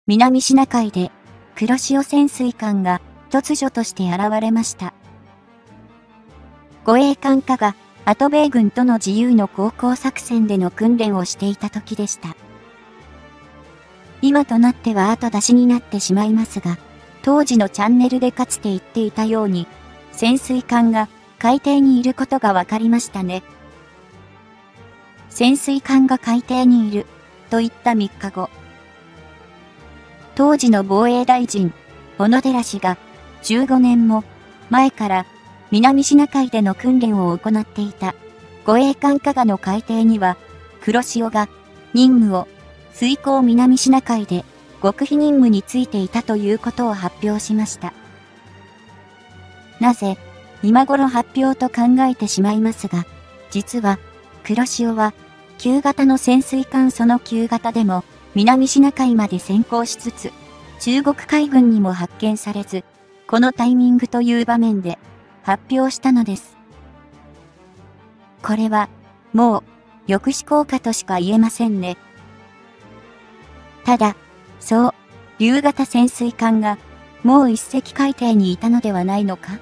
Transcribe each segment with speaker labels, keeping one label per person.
Speaker 1: 南シナ海で黒潮潜水艦が突如として現れました。護衛艦下がアト米軍との自由の航行作戦での訓練をしていた時でした。今となっては後出しになってしまいますが、当時のチャンネルでかつて言っていたように、潜水艦が海底にいることが分かりましたね。潜水艦が海底にいると言った3日後、当時の防衛大臣、小野寺氏が15年も前から南シナ海での訓練を行っていた護衛艦加賀の海底には黒潮が任務を遂行南シナ海で極秘任務についていたということを発表しました。なぜ今頃発表と考えてしまいますが、実は黒潮は旧型の潜水艦その旧型でも南シナ海まで先行しつつ中国海軍にも発見されず、このタイミングという場面で発表したのです。これはもう抑止効果としか言えませんね。ただ、そう、竜型潜水艦がもう一隻海底にいたのではないのか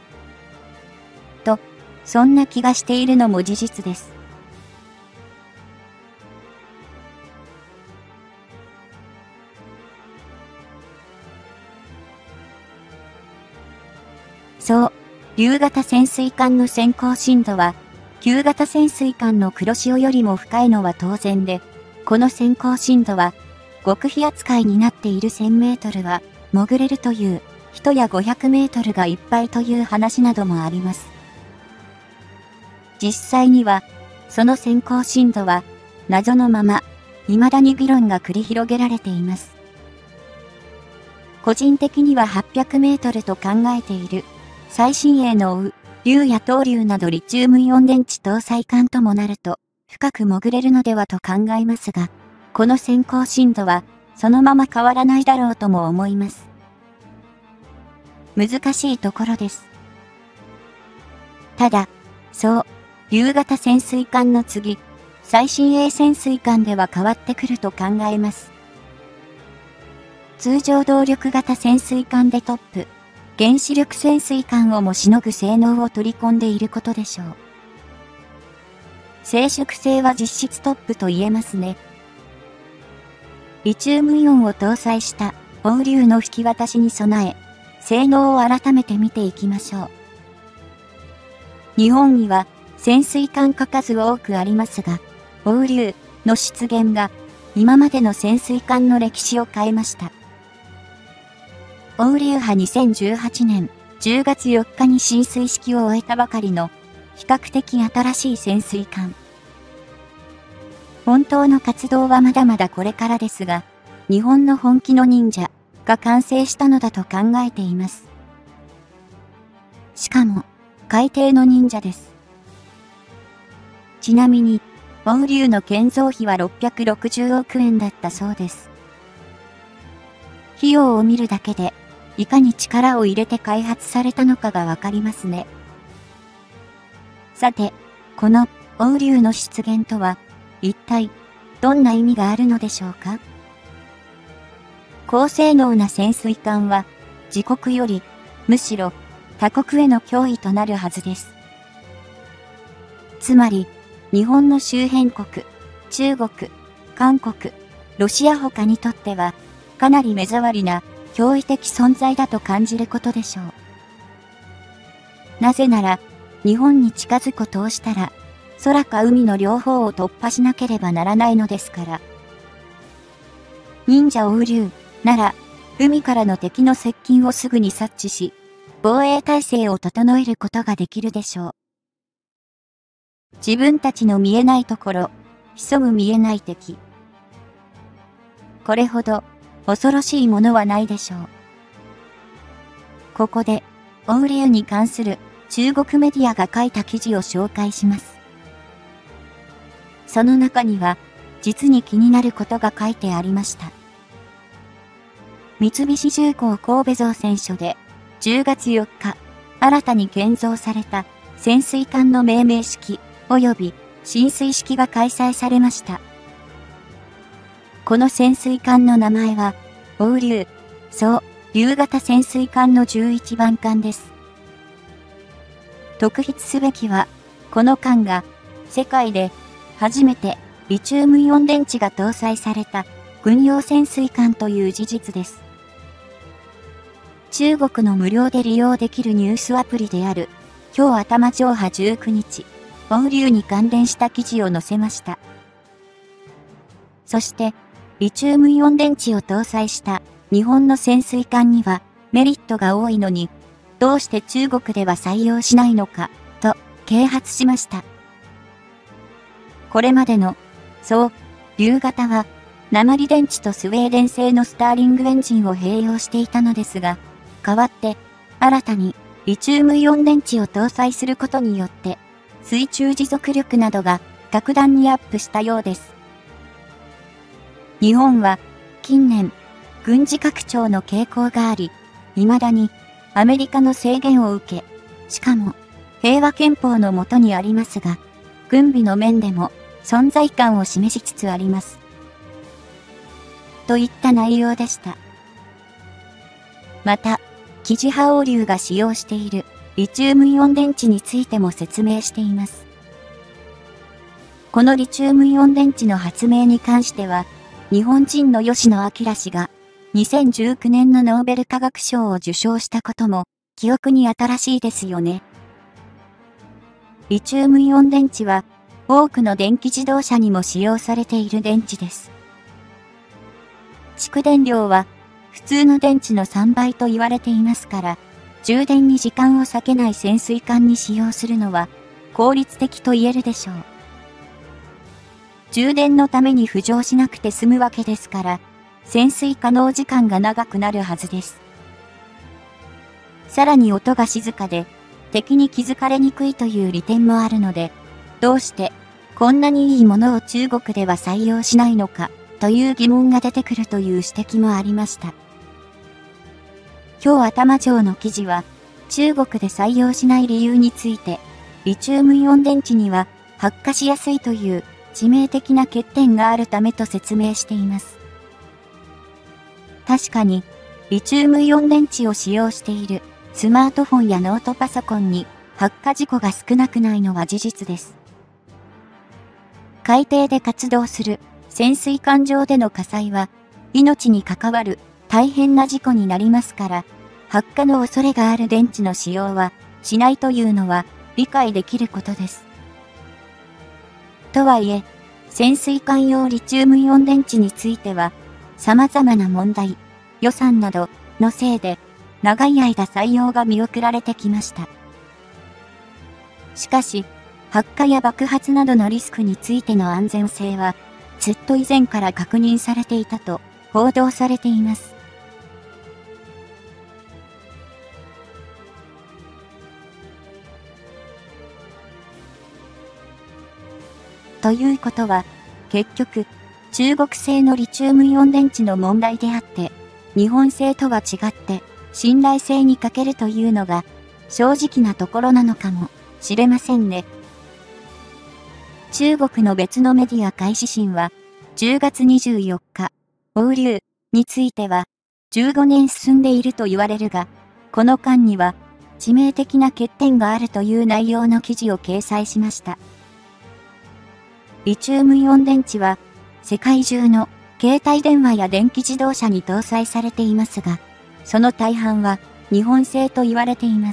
Speaker 1: と、そんな気がしているのも事実です。そう、竜型潜水艦の先行深度は、旧型潜水艦の黒潮よりも深いのは当然で、この先行深度は、極秘扱いになっている1000メートルは、潜れるという、人や500メートルがいっぱいという話などもあります。実際には、その先行深度は、謎のまま、未だに議論が繰り広げられています。個人的には800メートルと考えている。最新鋭の竜や東竜などリチウムイオン電池搭載艦ともなると、深く潜れるのではと考えますが、この先行深度は、そのまま変わらないだろうとも思います。難しいところです。ただ、そう、竜型潜水艦の次、最新鋭潜水艦では変わってくると考えます。通常動力型潜水艦でトップ、原子力潜水艦をもしのぐ性能を取り込んでいることでしょう。静粛性は実質トップと言えますね。リチウムイオンを搭載した放流の引き渡しに備え、性能を改めて見ていきましょう。日本には潜水艦が数多くありますが、放流の出現が今までの潜水艦の歴史を変えました。放流派2018年10月4日に進水式を終えたばかりの比較的新しい潜水艦。本当の活動はまだまだこれからですが、日本の本気の忍者が完成したのだと考えています。しかも、海底の忍者です。ちなみに、放流の建造費は660億円だったそうです。費用を見るだけで、いかに力を入れて開発されたのかがわかりますね。さて、この放流の出現とは、一体どんな意味があるのでしょうか。高性能な潜水艦は、自国より、むしろ他国への脅威となるはずです。つまり、日本の周辺国、中国、韓国、ロシア他にとっては、かなり目障りな驚異的存在だと感じることでしょう。なぜなら、日本に近づくとしたら、空か海の両方を突破しなければならないのですから。忍者放流なら、海からの敵の接近をすぐに察知し、防衛態勢を整えることができるでしょう。自分たちの見えないところ、潜む見えない敵。これほど恐ろしいものはないでしょう。ここで、放流に関する中国メディアが書いた記事を紹介します。その中には、実に気になることが書いてありました。三菱重工神戸造船所で、10月4日、新たに建造された潜水艦の命名式及び進水式が開催されました。この潜水艦の名前は、 欧流、宋、竜型潜水艦の11番艦です。特筆すべきは、この艦が世界で初めてリチウムイオン電池が搭載された軍用潜水艦という事実です。中国の無料で利用できるニュースアプリである、今日頭上波19日、欧流に関連した記事を載せました。そして、リチウムイオン電池を搭載した日本の潜水艦にはメリットが多いのに、どうして中国では採用しないのか、と啓発しました。これまでの、宋、竜型は、鉛電池とスウェーデン製のスターリングエンジンを併用していたのですが、代わって、新たにリチウムイオン電池を搭載することによって、水中持続力などが格段にアップしたようです。日本は、近年、軍事拡張の傾向があり、未だに、アメリカの制限を受け、しかも、平和憲法の下にありますが、軍備の面でも存在感を示しつつあります。といった内容でした。また、記事派欧流が使用しているリチウムイオン電池についても説明しています。このリチウムイオン電池の発明に関しては、日本人の吉野彰氏が2019年のノーベル化学賞を受賞したことも記憶に新しいですよね。リチウムイオン電池は多くの電気自動車にも使用されている電池です。蓄電量は普通の電池の3倍と言われていますから、充電に時間を割けない潜水艦に使用するのは効率的と言えるでしょう。充電のために浮上しなくて済むわけですから、潜水可能時間が長くなるはずです。さらに音が静かで、敵に気づかれにくいという利点もあるので、どうしてこんなにいいものを中国では採用しないのかという疑問が出てくるという指摘もありました。今日頭上の記事は、中国で採用しない理由について、リチウムイオン電池には発火しやすいという致命的な欠点があるためと説明しています。確かに、リチウムイオン電池を使用しているスマートフォンやノートパソコンに発火事故が少なくないのは事実です。海底で活動する潜水艦上での火災は命に関わる大変な事故になりますから、発火の恐れがある電池の使用はしないというのは理解できることです。とはいえ、潜水艦用リチウムイオン電池については、様々な問題、予算などのせいで、長い間採用が見送られてきました。しかし、発火や爆発などのリスクについての安全性は、ずっと以前から確認されていたと報道されています。ということは、結局、中国製のリチウムイオン電池の問題であって、日本製とは違って信頼性に欠けるというのが正直なところなのかもしれませんね。中国の別のメディア海指針は、10月24日、欧流については、15年進んでいると言われるが、この間には致命的な欠点があるという内容の記事を掲載しました。リチウムイオン電池は、世界中の携帯電話や電気自動車に搭載されていますが、その大半は日本製と言われています。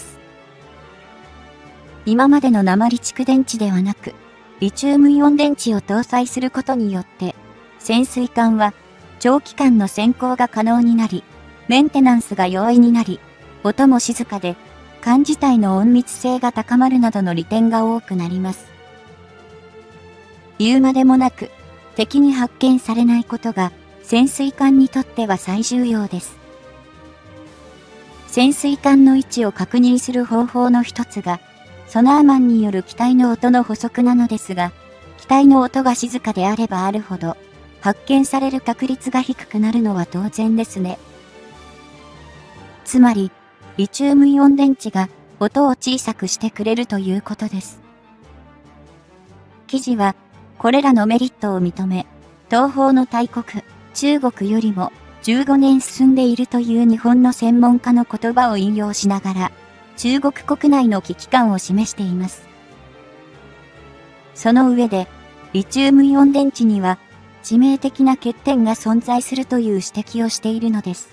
Speaker 1: 今までの鉛蓄電池ではなく、リチウムイオン電池を搭載することによって、潜水艦は長期間の潜航が可能になり、メンテナンスが容易になり、音も静かで、艦自体の隠密性が高まるなどの利点が多くなります。言うまでもなく、敵に発見されないことが潜水艦にとっては最重要です。潜水艦の位置を確認する方法の一つが、ソナーマンによる機体の音の補足なのですが、機体の音が静かであればあるほど、発見される確率が低くなるのは当然ですね。つまり、リチウムイオン電池が音を小さくしてくれるということです。記事は、これらのメリットを認め、東方の大国、中国よりも 15年進んでいるという日本の専門家の言葉を引用しながら、中国国内の危機感を示しています。その上で、リチウムイオン電池には、致命的な欠点が存在するという指摘をしているのです。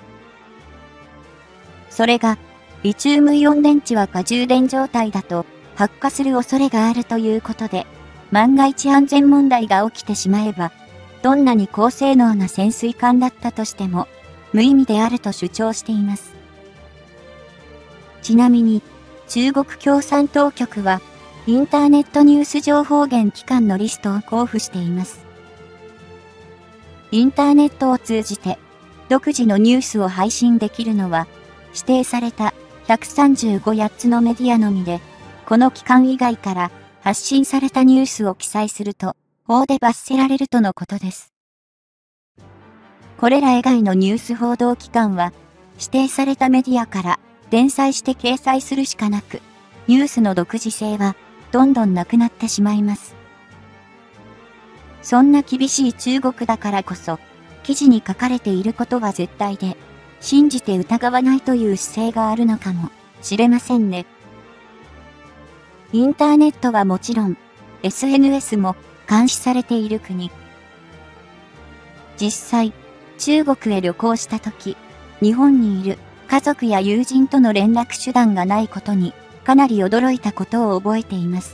Speaker 1: それが、リチウムイオン電池は過充電状態だと発火する恐れがあるということで、万が一安全問題が起きてしまえば、どんなに高性能な潜水艦だったとしても、無意味であると主張しています。ちなみに、中国共産当局は、インターネットニュース情報源機関のリストを交付しています。インターネットを通じて、独自のニュースを配信できるのは、指定された135つのメディアのみで、この機関以外から発信されたニュースを記載すると、法で罰せられるとのことです。これら以外のニュース報道機関は、指定されたメディアから転載して掲載するしかなく、ニュースの独自性はどんどんなくなってしまいます。そんな厳しい中国だからこそ、記事に書かれていることは絶対で、信じて疑わないという姿勢があるのかもしれませんね。インターネットはもちろん、SNS も監視されている国。実際、中国へ旅行したとき、日本にいる家族や友人との連絡手段がないことに、かなり驚いたことを覚えています。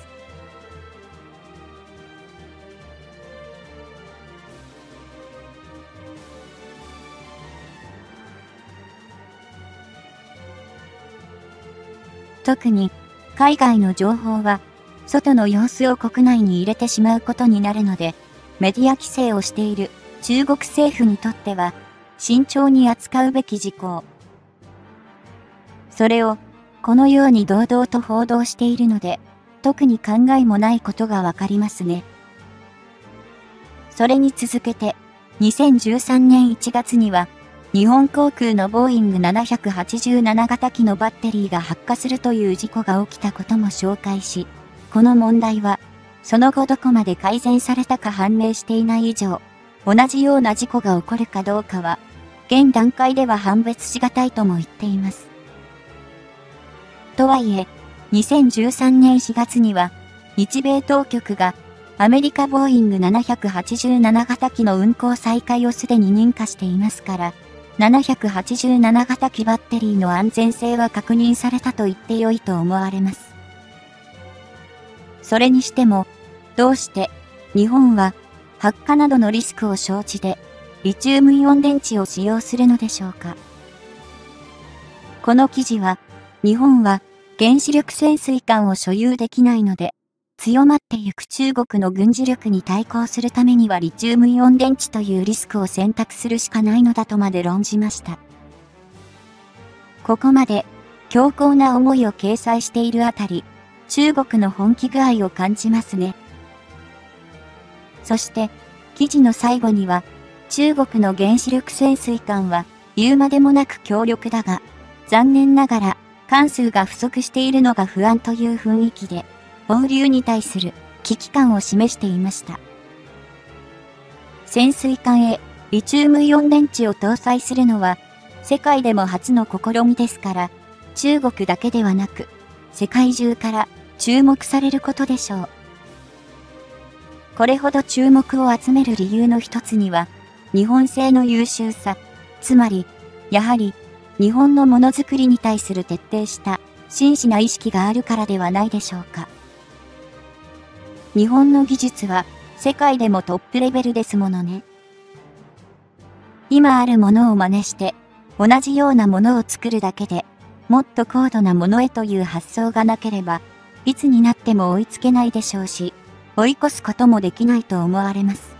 Speaker 1: 特に、海外の情報は、外の様子を国内に入れてしまうことになるので、メディア規制をしている中国政府にとっては、慎重に扱うべき事項。それを、このように堂々と報道しているので、特に考えもないことがわかりますね。それに続けて、2013年1月には、日本航空のボーイング787型機のバッテリーが発火するという事故が起きたことも紹介し、この問題は、その後どこまで改善されたか判明していない以上、同じような事故が起こるかどうかは、現段階では判別しがたいとも言っています。とはいえ、2013年4月には、日米当局が、アメリカボーイング787型機の運航再開をすでに認可していますから、787型機バッテリーの安全性は確認されたと言ってよいと思われます。それにしても、どうして日本は発火などのリスクを承知でリチウムイオン電池を使用するのでしょうか。この記事は、日本は原子力潜水艦を所有できないので、強まってゆく中国の軍事力に対抗するためにはリチウムイオン電池というリスクを選択するしかないのだとまで論じました。ここまで強硬な思いを掲載しているあたり、中国の本気具合を感じますね。そして、記事の最後には、中国の原子力潜水艦は言うまでもなく強力だが、残念ながら艦数が不足しているのが不安という雰囲気で、放流に対する危機感を示していました。潜水艦へリチウムイオン電池を搭載するのは世界でも初の試みですから、中国だけではなく世界中から注目されることでしょう。これほど注目を集める理由の一つには、日本製の優秀さ、つまり、やはり日本のものづくりに対する徹底した真摯な意識があるからではないでしょうか。日本の技術は世界でもトップレベルですものね。今あるものを真似して同じようなものを作るだけでもっと高度なものへという発想がなければいつになっても追いつけないでしょうし、追い越すこともできないと思われます。